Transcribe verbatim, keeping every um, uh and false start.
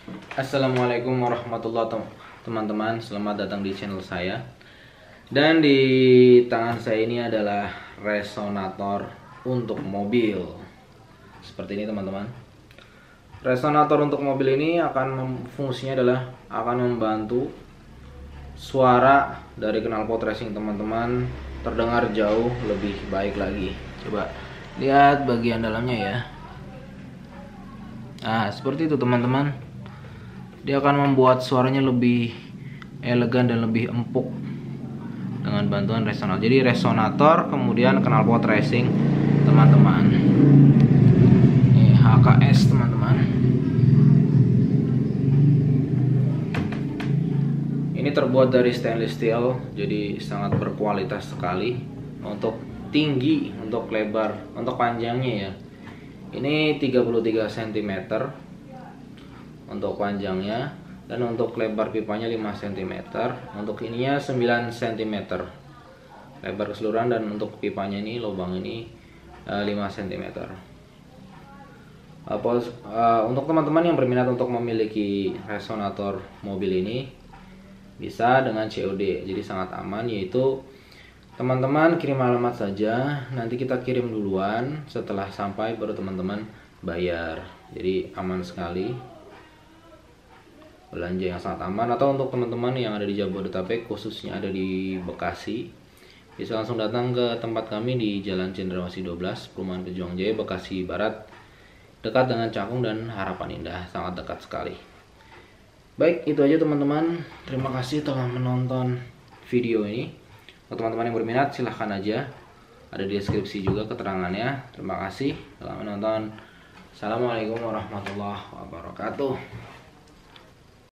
Assalamualaikum warahmatullahi wabarakatuh teman-teman, selamat datang di channel saya. Dan di tangan saya ini adalah resonator untuk mobil. Seperti ini teman-teman. Resonator untuk mobil ini akan fungsinya adalah akan membantu suara dari knalpot racing teman-teman terdengar jauh lebih baik lagi. Coba lihat bagian dalamnya ya. Nah, seperti itu teman-teman. Dia akan membuat suaranya lebih elegan dan lebih empuk dengan bantuan resonator. Jadi resonator kemudian knalpot racing teman-teman. Ini H K S teman-teman. Ini terbuat dari stainless steel, jadi sangat berkualitas sekali. Untuk tinggi, untuk lebar, untuk panjangnya ya. Ini tiga puluh tiga sentimeter untuk panjangnya, dan untuk lebar pipanya lima sentimeter. Untuk ininya sembilan sentimeter lebar keseluruhan, dan untuk pipanya ini lubang ini uh, lima sentimeter. Uh, uh, untuk teman-teman yang berminat untuk memiliki resonator mobil ini bisa dengan C O D, jadi sangat aman, yaitu teman-teman kirim alamat saja, nanti kita kirim duluan, setelah sampai baru teman-teman bayar. Jadi aman sekali, belanja yang sangat aman. Atau untuk teman-teman yang ada di Jabodetabek, khususnya ada di Bekasi, bisa langsung datang ke tempat kami di Jalan Cendrawasih dua belas, Perumahan Pejuang Jaya, Bekasi Barat, dekat dengan Cakung dan Harapan Indah, sangat dekat sekali. Baik, itu aja teman-teman. Terima kasih telah menonton video ini. Untuk teman-teman yang berminat, silahkan aja, ada di deskripsi juga keterangannya. Terima kasih telah menonton. Assalamualaikum warahmatullahi wabarakatuh.